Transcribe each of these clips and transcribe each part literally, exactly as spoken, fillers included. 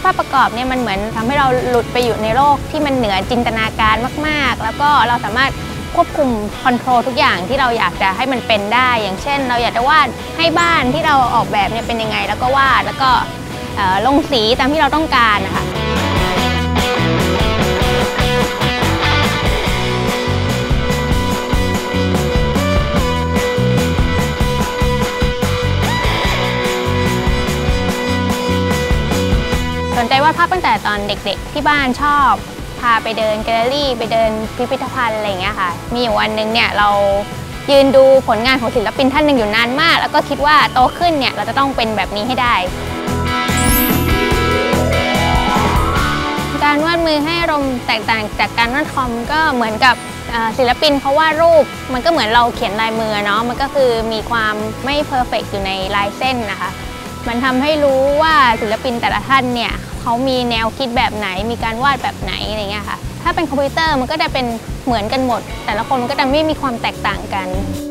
ภาพประกอบเนี่ยมันเหมือนทำให้เราหลุดไปอยู่ในโลกที่มันเหนือจินตนาการมากๆแล้วก็เราสามารถควบคุมคอนโทรลทุกอย่างที่เราอยากจะให้มันเป็นได้อย่างเช่นเราอยากจะวาดให้บ้านที่เราออกแบบเนี่ยเป็นยังไงแล้วก็วาดแล้วก็ลงสีตามที่เราต้องการนะคะสนใจวาดภาพตั้งแต่ตอนเด็กๆที่บ้านชอบพาไปเดินแกลเลอรี่ไปเดินพิพิธภัณฑ์อะไรอย่างเงี้ยค่ะมีอยู่วันหนึ่งเนี่ยเรายืนดูผลงานของศิลปินท่านหนึ่งอยู่นานมากแล้วก็คิดว่าโตขึ้นเนี่ยเราจะต้องเป็นแบบนี้ให้ได้การวาดมือให้อารมณ์แตกต่างจากการวาดคอมก็เหมือนกับศิลปินเขาวาดรูปมันก็เหมือนเราเขียนลายมือเนาะมันก็คือมีความไม่เพอร์เฟกต์อยู่ในลายเส้นนะคะมันทำให้รู้ว่าศิลปินแต่ละท่านเนี่ยเขามีแนวคิดแบบไหนมีการวาดแบบไหนอะไรเงี้ยค่ะถ้าเป็นคอมพิวเตอร์มันก็จะเป็นเหมือนกันหมดแต่ละคนก็จะไม่มีความแตกต่างกัน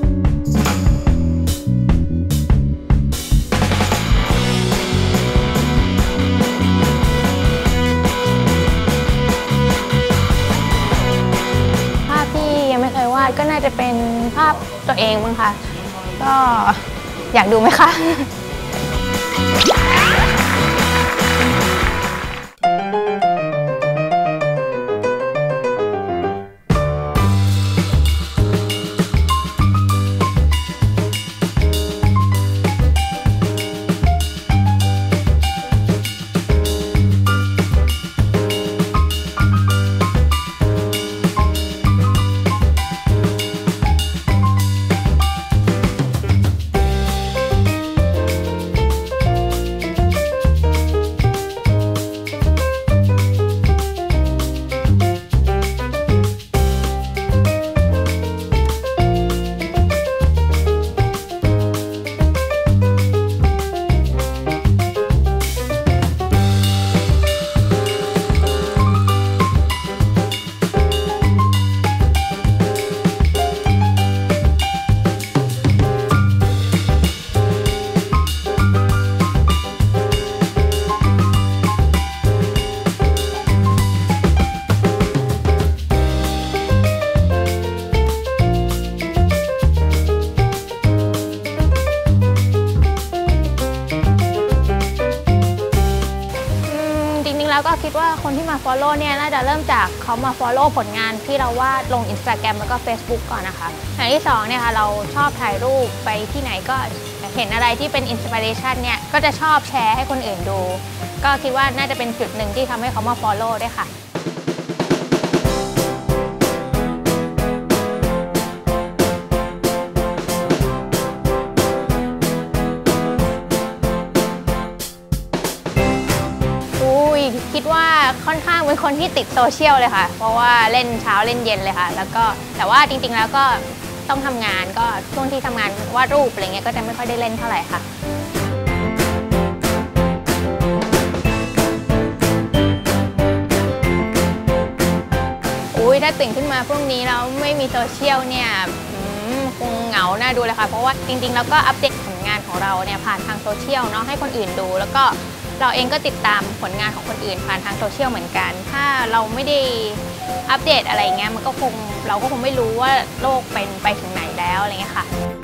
ภาพที่ยังไม่เคยวาดก็น่าจะเป็นภาพตัวเองมั้งคะก็อยากดูไหมคะแล้วก็คิดว่าคนที่มา follow เนี่ยน่าจะเริ่มจากเขามา follow ผลงานที่เราวาดลง Instagram แล้วก็ Facebook ก่อนนะคะอย่างที่สองเนี่ยค่ะเราชอบถ่ายรูปไปที่ไหนก็เห็นอะไรที่เป็น inspiration เนี่ยก็จะชอบแชร์ให้คนอื่นดูก็คิดว่าน่าจะเป็นจุดหนึ่งที่ทำให้เขามา follow ด้วยค่ะคิดว่าค่อนข้างเป็นคนที่ติดโซเชียลเลยค่ะเพราะว่าเล่นเช้าเล่นเย็นเลยค่ะแล้วก็แต่ว่าจริงๆแล้วก็ต้องทำงานก็ช่วงที่ทำงานวาดรูปอะไรเงี้ยก็จะไม่ค่อยได้เล่นเท่าไหร่ค่ะอุ้ยถ้าตื่นขึ้นมาพรุ่งนี้แล้วไม่มีโซเชียลเนี่ยคงเหงาน่าดูเลยค่ะเพราะว่าจริงๆแล้วก็อัปเดตผลงานของเราเนี่ยผ่านทางโซเชียลเนาะให้คนอื่นดูแล้วก็เราเองก็ติดตามผลงานของคนอื่นผ่านทางโซเชียลเหมือนกันถ้าเราไม่ได้อัปเดตอะไรเงี้ยมันก็คงเราก็คงไม่รู้ว่าโลกเป็นไปถึงไหนแล้วอะไรเงี้ยค่ะ